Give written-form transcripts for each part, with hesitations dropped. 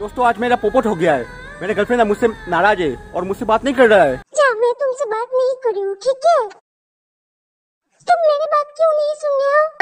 दोस्तों आज मेरा पोपट हो गया है। मेरे गर्लफ्रेंड मुझसे नाराज है और मुझसे बात नहीं कर रहा है। क्या मैं तुमसे बात नहीं कर रही हूँ, ठीक है? तुम मेरी बात क्यों नहीं सुन रहे हो?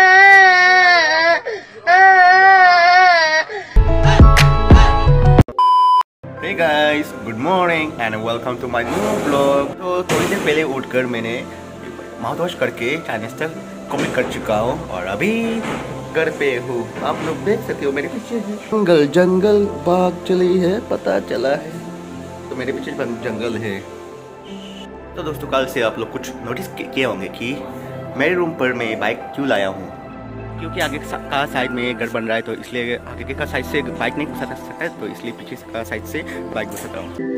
Hey guys, good morning and welcome to my new vlog। तो थोड़ी देर पहले उठकर मैंने माउथ वॉश करके चाइनीज तक कम्प्लीट कर चुका हूँ और अभी घर पे हूँ। आप लोग देख सकते हो मेरे पीछे है जंगल, जंगल बाग चली है, पता चला है। तो मेरे पीछे जंगल है। तो दोस्तों कल से आप लोग कुछ नोटिस किए होंगे कि मेरे रूम पर मैं बाइक क्यों लाया हूँ, क्योंकि आगे का साइड में घर बन रहा है, तो इसलिए आगे का साइड से बाइक नहीं घुसा सकता है, तो इसलिए पीछे का साइड से बाइक घुसाता हूँ।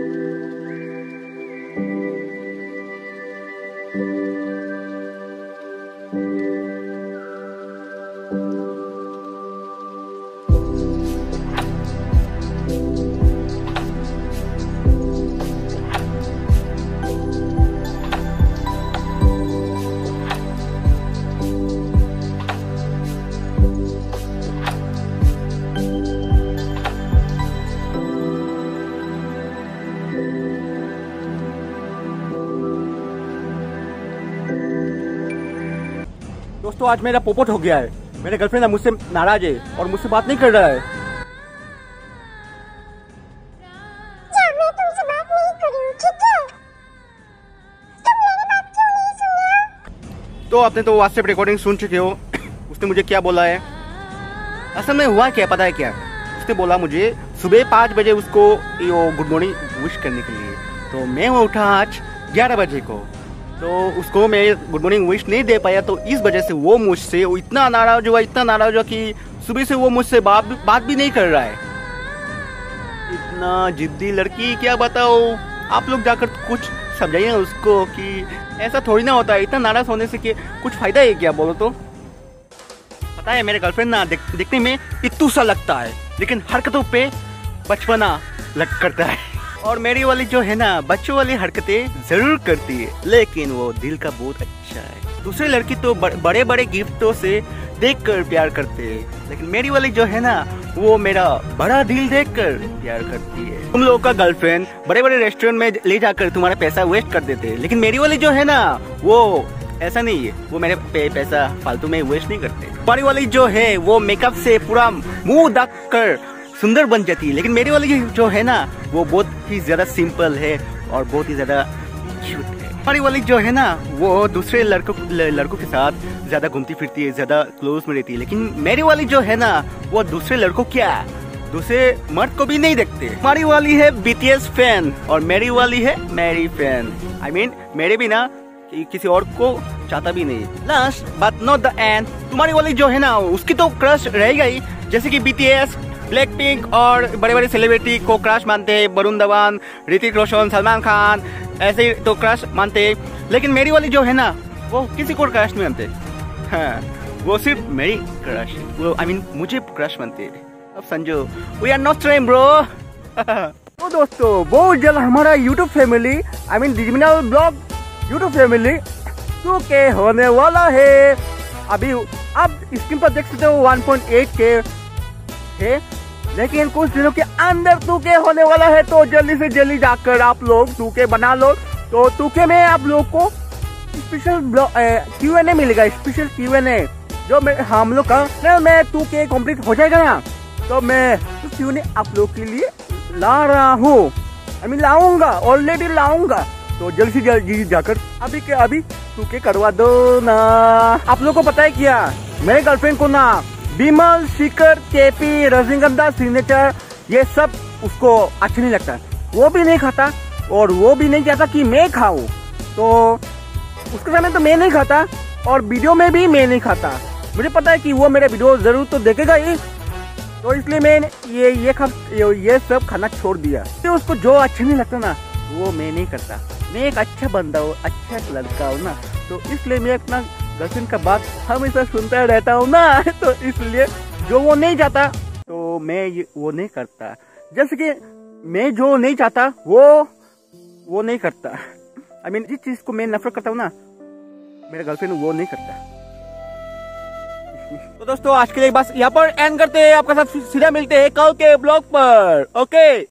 दोस्तों आज मेरा पोपट हो गया है। मेरे गर्लफ्रेंड मुझसे नाराज है और मुझसे बात नहीं कर रहा है। क्या मैं तुमसे बात नहीं कर रही हूँ, ठीक है? तुम मेरी बात क्यों नहीं सुन रहे हो? तो आपने तो व्हाट्सएप रिकॉर्डिंग सुन चुके हो। उसने मुझे क्या बोला है, असल में हुआ क्या पता है क्या? उसने बोला मुझे सुबह 5 बजे उसको गुड मॉर्निंग विश करने के लिए। तो मैं उठा आज 11 बजे को, तो उसको मैं गुड मॉर्निंग विश नहीं दे पाया। तो इस वजह से वो मुझसे इतना नाराज हुआ कि सुबह से वो मुझसे बात भी नहीं कर रहा है। इतना जिद्दी लड़की, क्या बताओ। आप लोग जाकर कुछ समझाइए उसको कि ऐसा थोड़ी ना होता है। इतना नाराज होने से कि कुछ फायदा है क्या, बोलो तो। पता है मेरे गर्लफ्रेंड ना दिखने में इत्तू सा लगता है, लेकिन हरकतों पे बचपना लग करता है। और मेरी वाली जो है ना, बच्चों वाली हरकतें जरूर करती है, लेकिन वो दिल का बहुत अच्छा है। दूसरी लड़की तो बड़े बड़े गिफ्टों से देखकर प्यार करते हैं, लेकिन मेरी वाली जो है ना, वो मेरा बड़ा दिल देखकर प्यार करती है। तुम लोगों का गर्लफ्रेंड बड़े बड़े रेस्टोरेंट में ले जाकर तुम्हारा पैसा वेस्ट कर देते हैं, लेकिन मेरी वाली जो है ना, वो ऐसा नहीं है। वो मेरे पैसा फालतू में वेस्ट नहीं करते। तुम्हारी वाली जो है वो मेकअप से पूरा मुंह ढक कर सुंदर बन जाती है, लेकिन मेरी वाली जो है ना, वो बहुत ही ज्यादा सिंपल है और बहुत ही ज्यादा क्यूट है। हमारी वाली जो है ना, वो दूसरे लड़कों के साथ ज्यादा घूमती फिरती है, ज्यादा क्लोज में रहती है, लेकिन मेरी वाली जो है ना, वो दूसरे लड़कों क्या, दूसरे मर्द को भी नहीं देखते। हमारी वाली है BTS फैन और मेरी वाली है मैरी फैन। I mean, मेरे भी ना किसी और को चाहता भी नहीं। Last but not the end, तुम्हारी वाली जो है ना, उसकी तो क्रश रहेगा ही, जैसे कि BTS, ब्लैक पिंक और बड़े बड़े सेलिब्रिटी को क्रश मानते हैं। वरुण धवन, ऋतिक रोशन, सलमान खान, ऐसे ही तो क्रश मानते हैं। लेकिन मेरी वाली जो है ना, वो किसी को क्रश नहीं मानते। हाँ, वो सिर्फ मेरी क्रश, वो I mean, मुझे क्रश मानते हैं। अब समझो, we are not same bro. तो दोस्तों बहुत जल्द हमारा YouTube family, I mean digital blog YouTube family 2K होने वाला है। अभी आप स्क्रीन पर देख सकते हो 1.8K है, लेकिन कुछ दिनों के अंदर 2K होने वाला है। तो जल्दी से जल्दी जाकर आप लोग 2K बना लो। तो 2K में आप लोग को स्पेशल Q&A मिलेगा, स्पेशल Q&A जो हम लोग का चैनल में 2K कंप्लीट हो जाएगा ना, तो मैं Q&A आप लोग के लिए ला रहा हूँ। लाऊंगा, ऑलरेडी लाऊंगा। तो जल्दी से जल्दी जाकर अभी के अभी 2K करवा दो ना। आप लोग को पता है क्या, मेरे गर्लफ्रेंड को ना विमल, शिखर, KP, रजनीगंधा, सिग्नेचर, ये सब उसको अच्छा नहीं लगता। वो भी नहीं खाता और वो भी नहीं चाहता कि मैं खाऊं। तो उसके सामने तो मैं नहीं खाता और वीडियो में भी मैं नहीं खाता। मुझे पता है कि वो मेरा वीडियो जरूर तो देखेगा ही, तो इसलिए मैं ये सब खाना छोड़ दिया। तो उसको जो अच्छा नहीं लगता ना, वो मैं नहीं करता। मैं एक अच्छा बंदा हूँ, अच्छा लड़का हूँ ना, तो इसलिए मैं अपना गर्लफ्रेंड का बात हमेशा सुनता रहता हूँ ना। तो इसलिए जो वो नहीं चाहता तो मैं वो नहीं करता। जैसे कि मैं जो नहीं चाहता वो नहीं करता। जिस चीज को मैं नफरत करता हूँ ना, मेरा गर्लफ्रेंड वो नहीं करता। तो दोस्तों आज के लिए बस यहाँ पर एंड करते हैं, आपके साथ सीधा मिलते हैं कल के ब्लॉग पर। ओके।